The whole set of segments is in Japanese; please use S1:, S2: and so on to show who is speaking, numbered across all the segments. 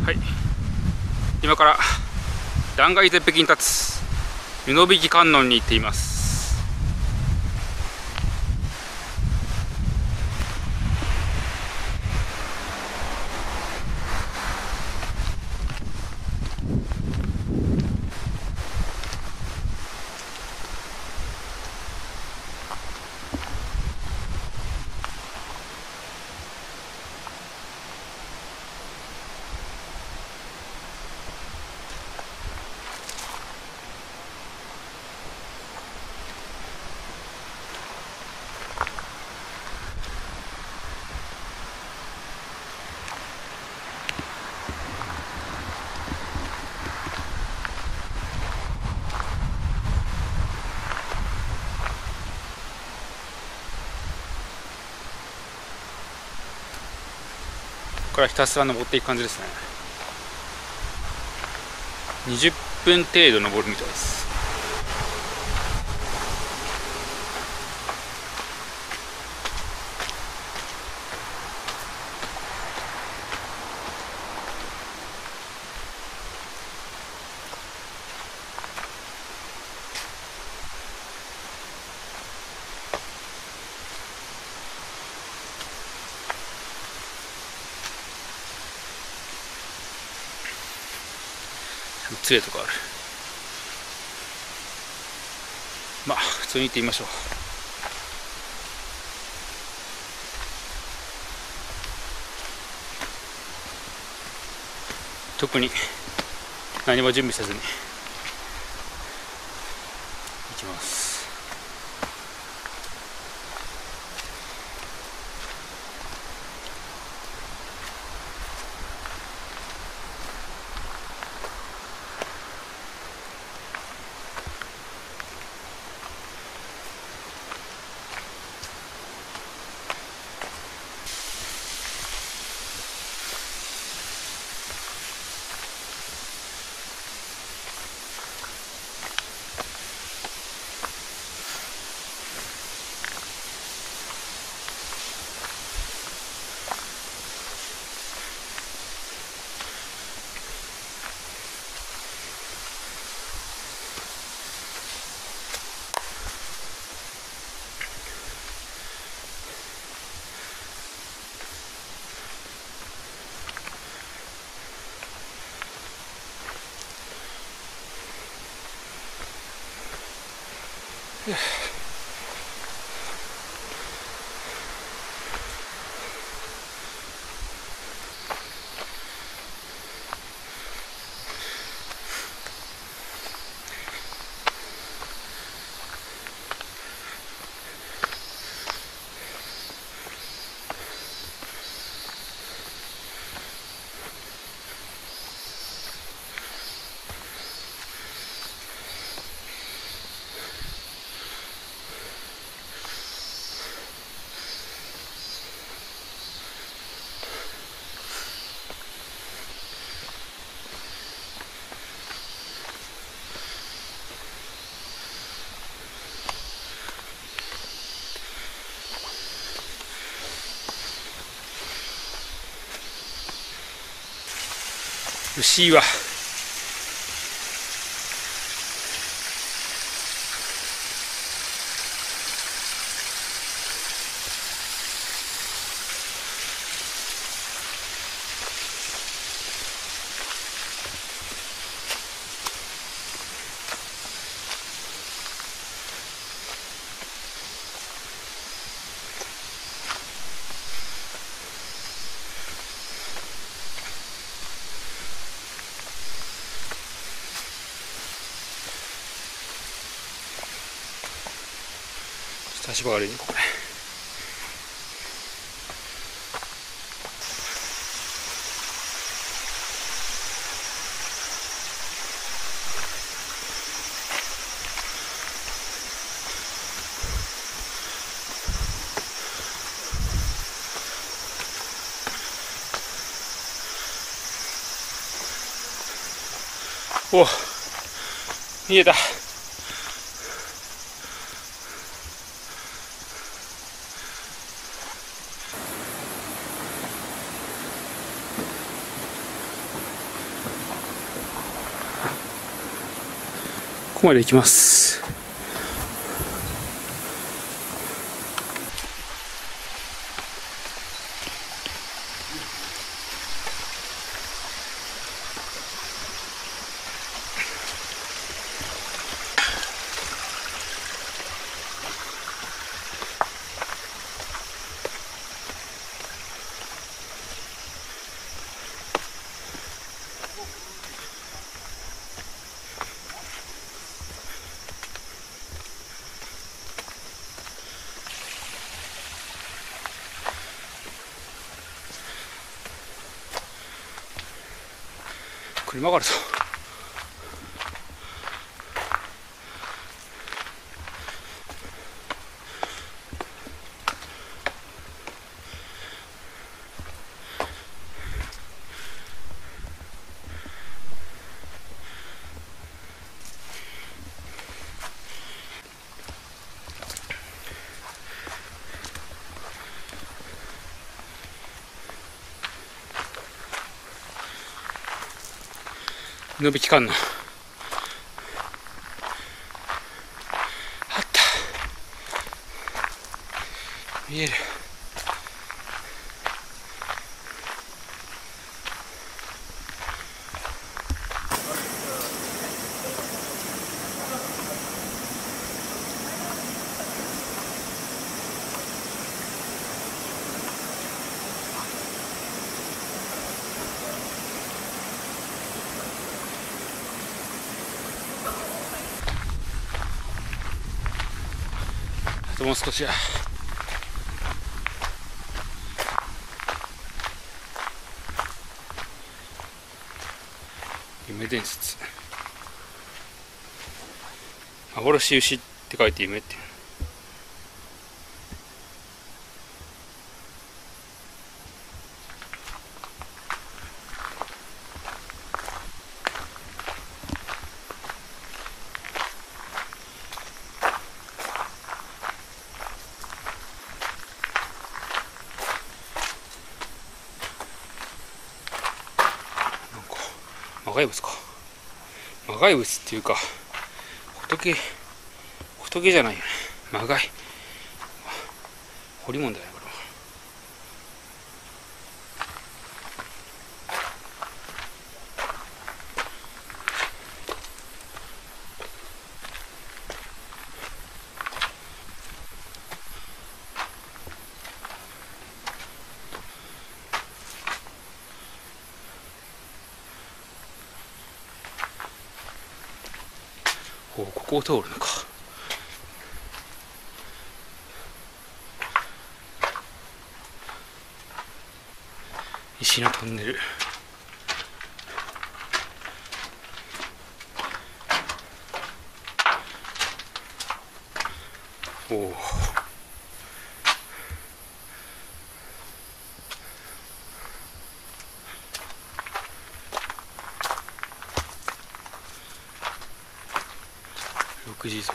S1: はい、今から断崖絶壁に立つ布引観音に行っています。ここからひたすら登っていく感じですね。20分程度登るみたいです。杖とかある。まあ普通に行ってみましょう。特に何も準備せずに行きます。牛は足場悪いねこれ。お、見えた。 ここまで行きます。車があるぞ。伸びきかんの。あった。見える。あともう少しや。夢伝説。幻牛って書いて夢っていう。魔骸仏か。魔骸仏っていうか仏じゃないよね。魔骸彫り物だよね、これは。ここを通るのか。石のトンネル。おお。6時ぞ。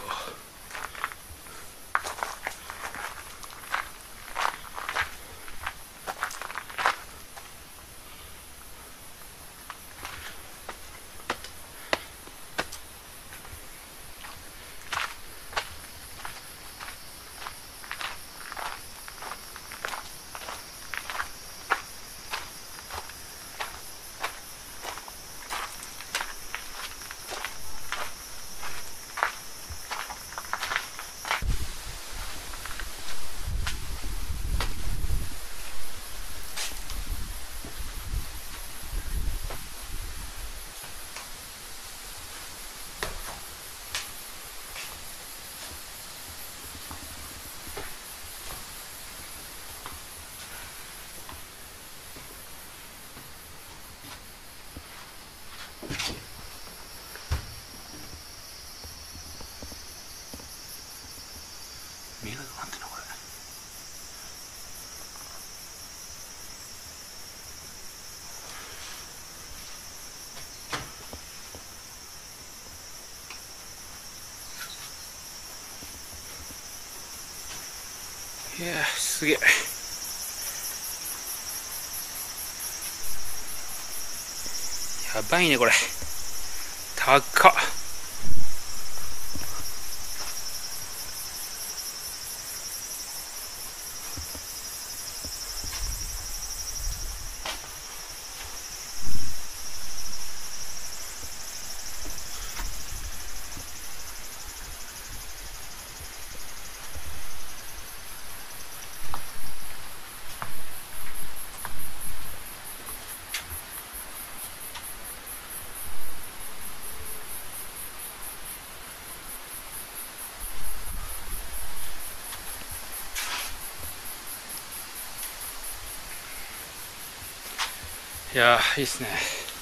S1: 見えなくなってんな、これ。いやー、すげえ。やばいね、これ。高っ。 いやー、いいっすね。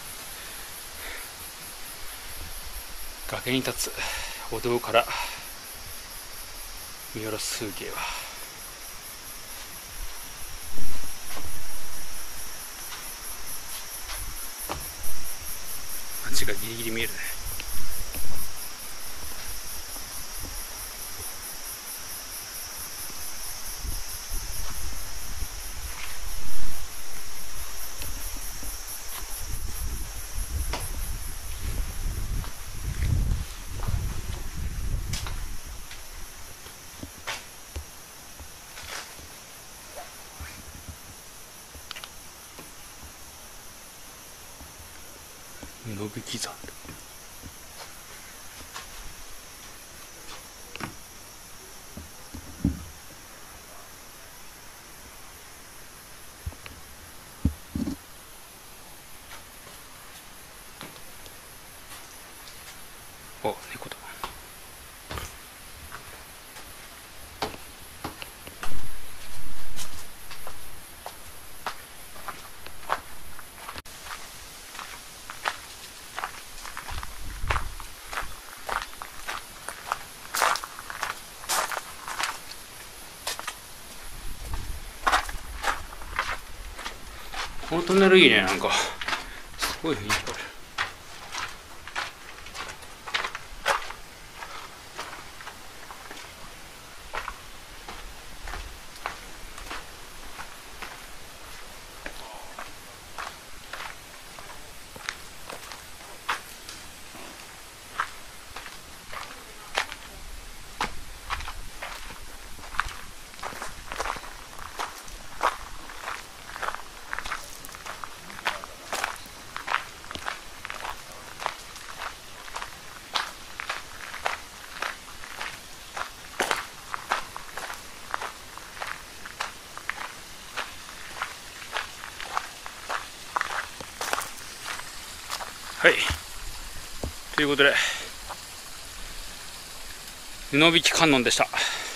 S1: 崖に立つ歩道から見下ろす風景は街がギリギリ見えるね。野引山。お、猫だ。このトンネルいいね、なんかすごい雰囲気ある。はい、ということで布引観音でした。